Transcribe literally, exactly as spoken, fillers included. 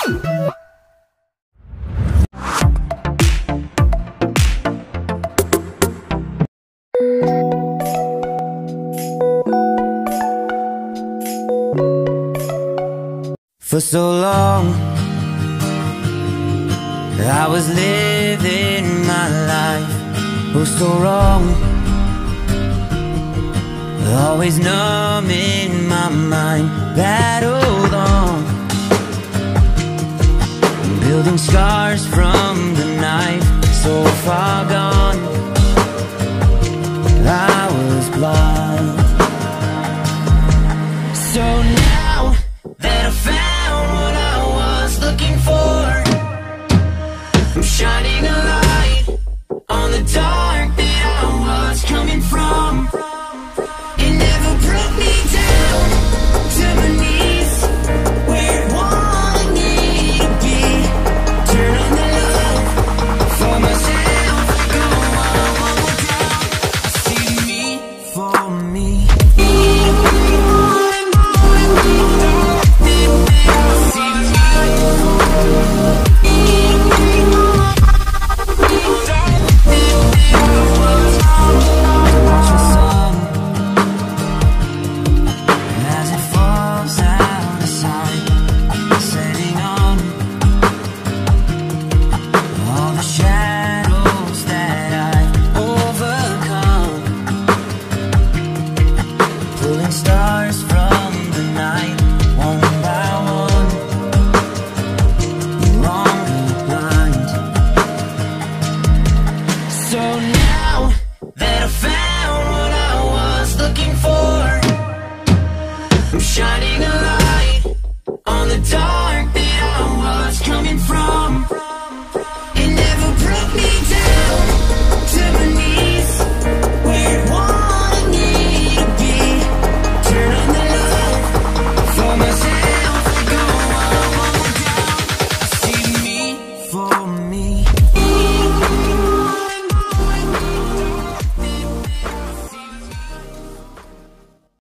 For so long I was living my life, oh so wrong, always numb in my mind, battled on, building scars from the knife, so far gone.